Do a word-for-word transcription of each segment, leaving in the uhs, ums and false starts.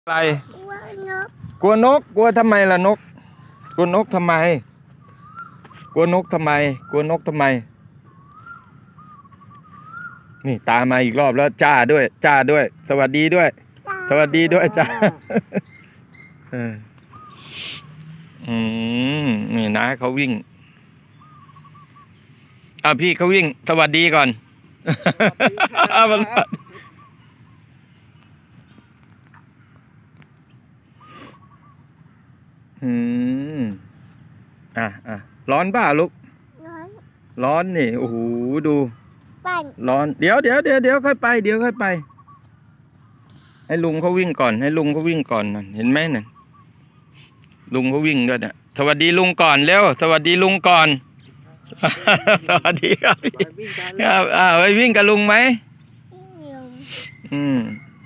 อะไรกลัวนกกลัวทำไมล่ะนกกลัวนกทำไมกลัวนกทำไมกลัวนกทำไมนี่ตามมาอีกรอบแล้วจ้าด้วยจ้าด้วยสวัสดีด้วยสวัสดีด้วยจ้าอืมนี่นะเขาวิ่งอ่ะพี่เขาวิ่งสวัสดีก่อนอืมอ่ะอ่ะร้อนป่ะลูกร้อนร้อนนี่โอ้โหดูร้อนเดี๋ยวเดี๋ยวเดี๋ยวเดี๋ยวค่อยไปเดี๋ยวค่อยไปให้ลุงเขาวิ่งก่อนให้ลุงเขาวิ่งก่อนนั่นเห็นไหมนั่นลุงเขาวิ่งด้วยเนี่ยสวัสดีลุงก่อนเร็วสวัสดีลุงก่อนสวัสดีครับพี่ครับอ่าไปวิ่งกับลุงไหมอืม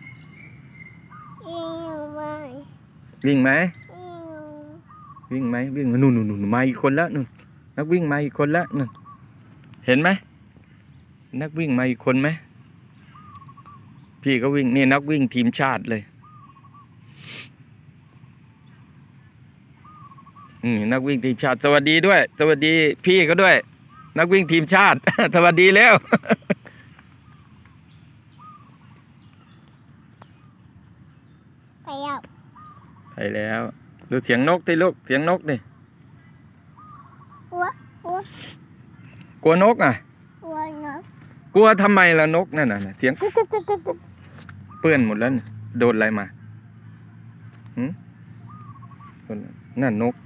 วิ่งไหมวิ่งไหมวิ่งนู่นนู่นนู่นมาอีกคนแล้วนู่นนักวิ่งมาอีกคนแล้วนู่นเห็นไหมนักวิ่งมาอีกคนไหมพี่ก็วิ่งนี่นักวิ่งทีมชาติเลยอืมนักวิ่งทีมชาติสวัสดีด้วยสวัสดีพี่เขาด้วยนักวิ่งทีมชาติสวัสดีแล้วไปแล้วไปแล้วดูเสียงนกดิลูกเสียงนกดิกลัวกลัวกลัวนกอ่ะกลัวนกกลัวทำไมล่ะนกนั่นน่ะเสียงกุ๊กกุ๊กกุ๊กกุ๊กเปื้อนหมดแล้วโดนอะไรมาหืมนั่นนก